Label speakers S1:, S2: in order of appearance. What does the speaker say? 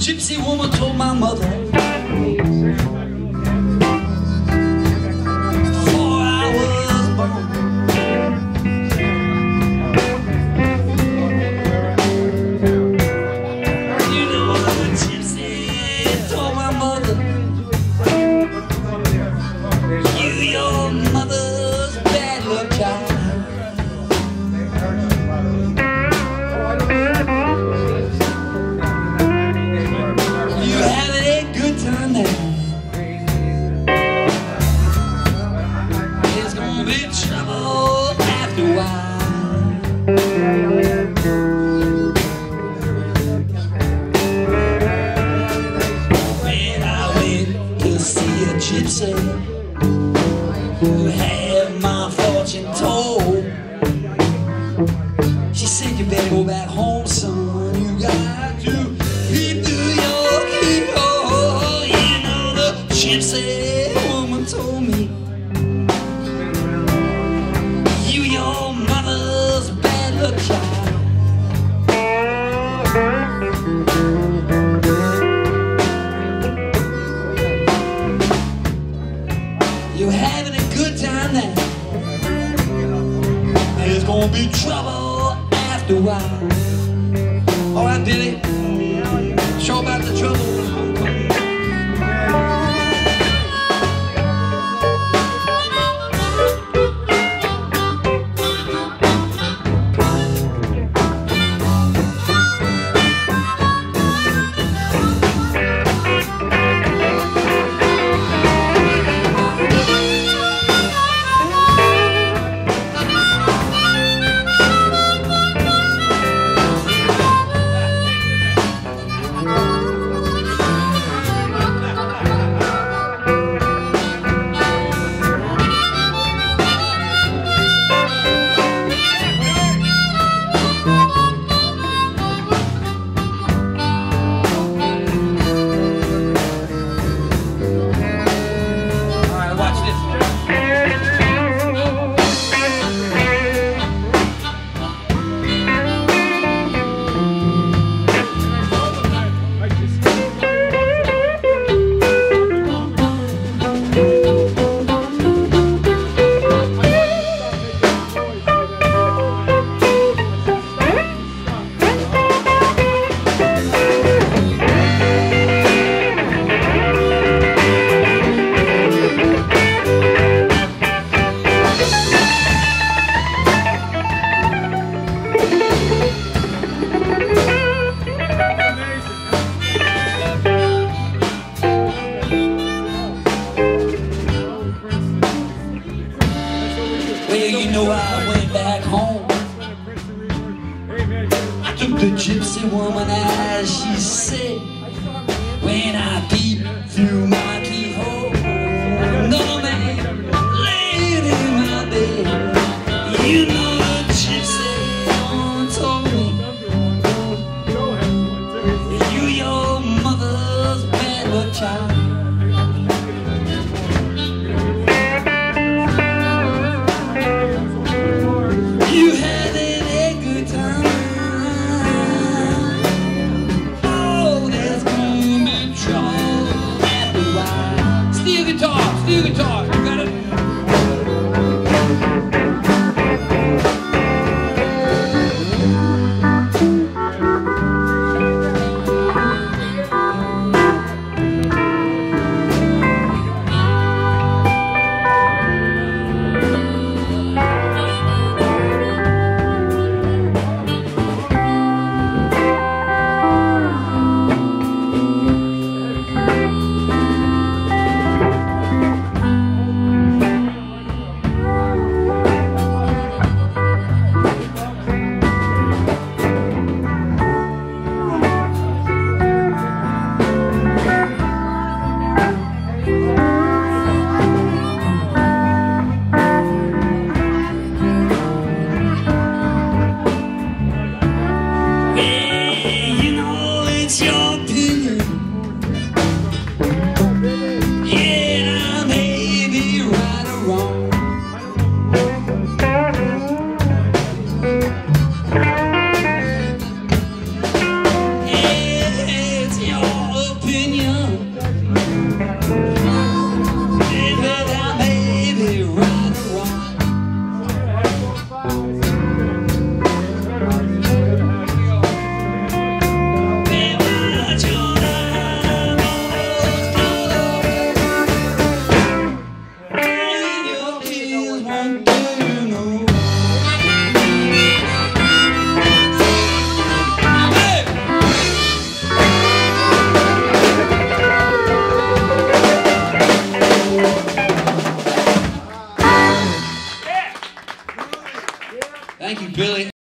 S1: gypsy woman told my mother, before I was born, you know the gypsy told my mother, you your mother's bad luck child. Gypsy, who had my fortune told, she said, you better go back home, son. You got to keep New York hero. You know the gypsy woman told me, you your mother's bad luck child. You're having a good time now. There's gonna be trouble after a while. All right, Billy. Show about the trouble. You know I went back home. I took the gypsy woman as she said, when I peeped through my keyhole, another man laid in my bed. You know the gypsy woman told me, you your mother's bad luck child. You having a good time? Oh, there's gonna be trouble after a while. Steel guitar, you got it? You know it's your